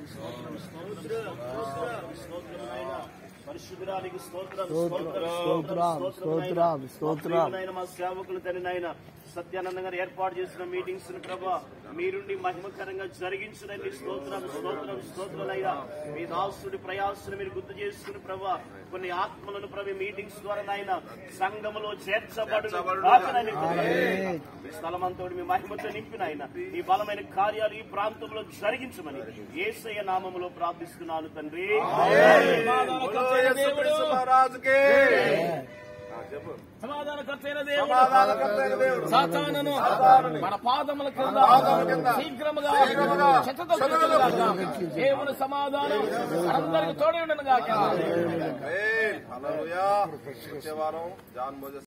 పరిశుద్ధురానికి స్తోత్రం మా సేవకులు తండ్రి నాయన సత్యానంద గారు ఏర్పాటు చేసిన మీటింగ్స్ ను ప్రభా మీరుండి మహిమకరంగా జరిగించడండి స్తోత్రాలయ్యా మీ దాసుడి ప్రయాసును మీరు గుర్తు చేసుకుని ప్రభా కొన్ని ఆత్మలను ప్రభు మీటింగ్స్ ద్వారా నాయన సంఘములో చేర్చబడు స్థలమంతా మీ మహిమతో నింపిన ఆయన ఈ బలమైన కార్యాలు ఈ ప్రాంతంలో జరిగించమని యేసయ్య నామములో ప్రార్థిస్తున్నాను తండ్రి. సమాధానకర్తైన దేవుడు సాతానును మన పాదముల కింద శీఘ్రముగా దేవుని సమాధానం అందరికి తోడై ఉండను గాక.